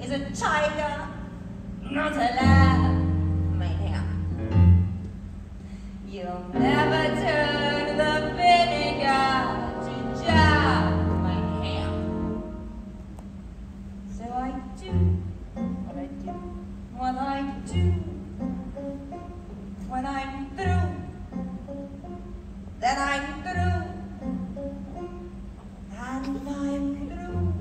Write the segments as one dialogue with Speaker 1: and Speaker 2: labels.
Speaker 1: is a tiger, not a lamb, mein Herr. You'll never turn the vinegar to jam, mein Herr. So I do what I do, what I do. When I'm through, then I'm through. And I'm through.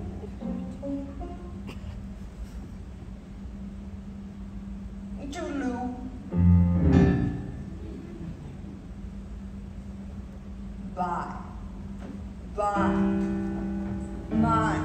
Speaker 1: Toodaloo. Bye. Bye. Bye.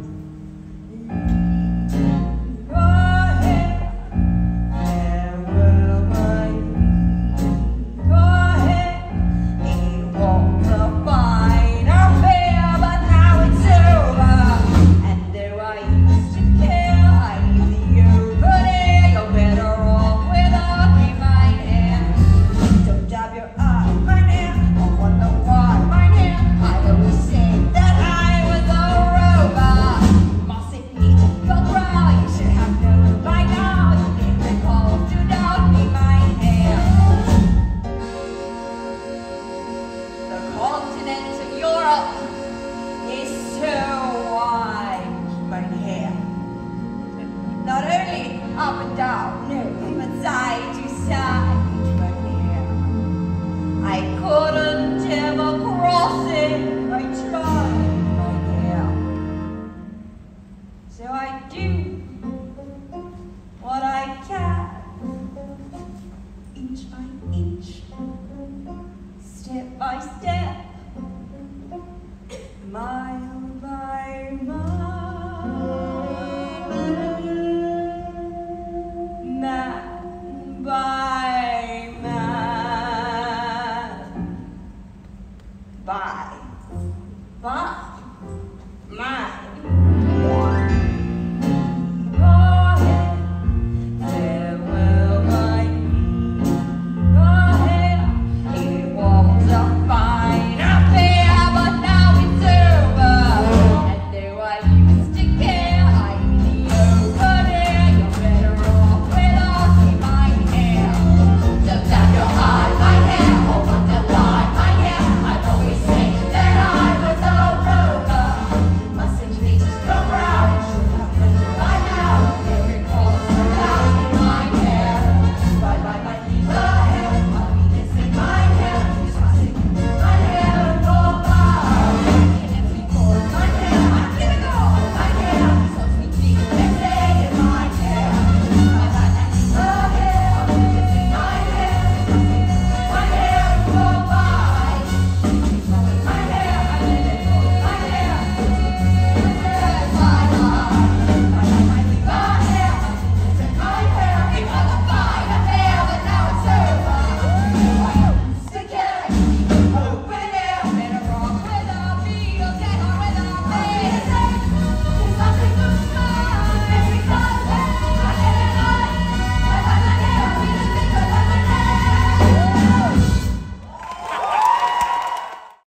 Speaker 1: Not only up and down, no, but side to side, but here I couldn't ever cross it. I tried, my dear. So I do what I can, inch by inch.